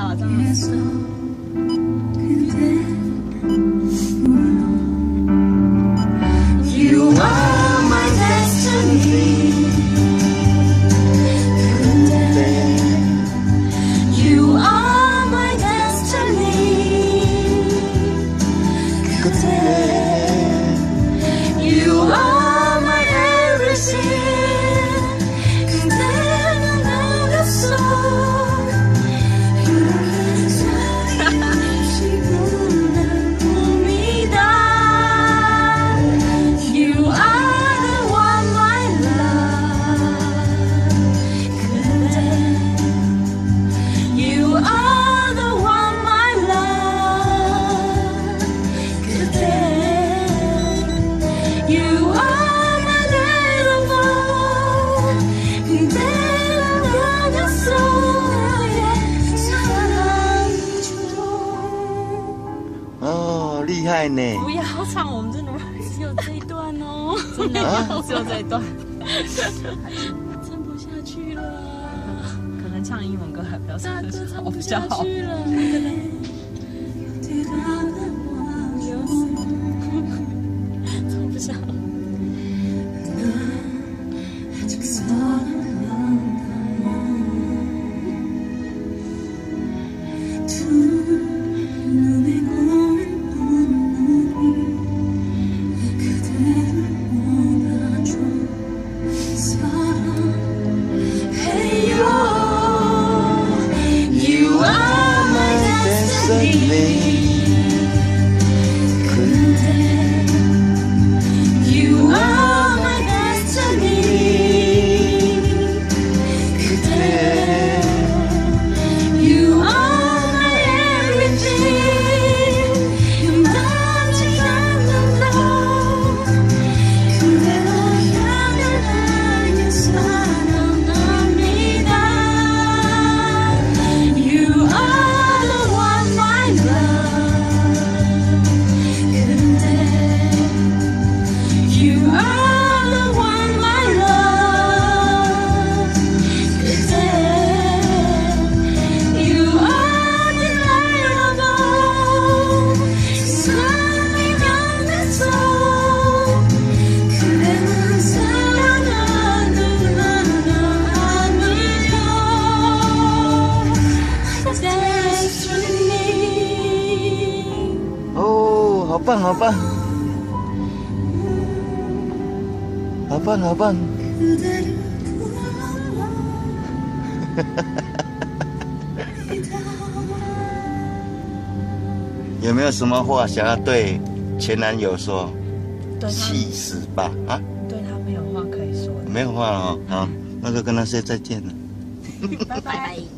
啊，这样子。 You are my destiny. You are my destiny. You are my everything. 그대는 알았어. 哦，厉害呢！ 不要唱，我们真的只有这一段哦，真的只有这一段，唱不下去了。可能唱英文歌还比较比较好。唱不下。 好棒，好棒，好棒，好棒！有没有什么话想要对前男友说？气死吧！啊？ 对他没有话可以说。 没有话了哦，好，那就跟他说再见了。 拜拜。